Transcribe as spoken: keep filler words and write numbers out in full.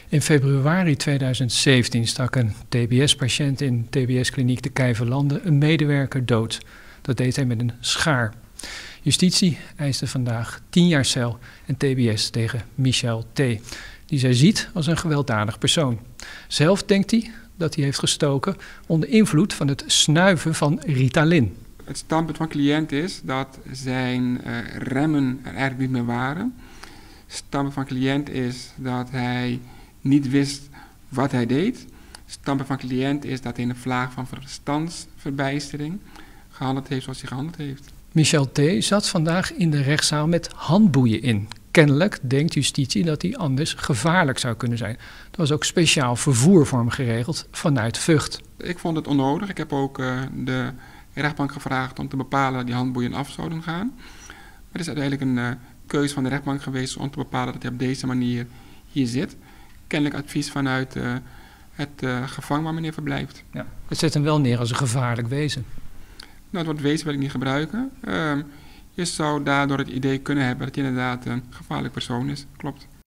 In februari tweeduizend zeventien stak een T B S-patiënt in T B S-kliniek de Kijverlanden een medewerker dood. Dat deed hij met een schaar. Justitie eiste vandaag tien jaar cel en T B S tegen Michel T., die zij ziet als een gewelddadig persoon. Zelf denkt hij dat hij heeft gestoken onder invloed van het snuiven van Ritalin. Het standpunt van de cliënt is dat zijn uh, remmen er eigenlijk niet meer waren. Het standpunt van de cliënt is dat hij niet wist wat hij deed. Het standpunt van de cliënt is dat hij in een vlaag van verstandsverbijstering gehandeld heeft zoals hij gehandeld heeft. Michel T. zat vandaag in de rechtszaal met handboeien in. Kennelijk denkt justitie dat hij anders gevaarlijk zou kunnen zijn. Er was ook speciaal vervoer voor hem geregeld vanuit Vught. Ik vond het onnodig. Ik heb ook uh, de rechtbank gevraagd om te bepalen dat die handboeien af zouden gaan. Maar het is uiteindelijk een uh, keuze van de rechtbank geweest om te bepalen dat hij op deze manier hier zit. Kennelijk advies vanuit uh, het uh, gevangen waar meneer verblijft. Ja. Het zet hem wel neer als een gevaarlijk wezen. Nou, het woord wezen wil ik niet gebruiken. Uh, je zou daardoor het idee kunnen hebben dat hij inderdaad een gevaarlijk persoon is. Klopt.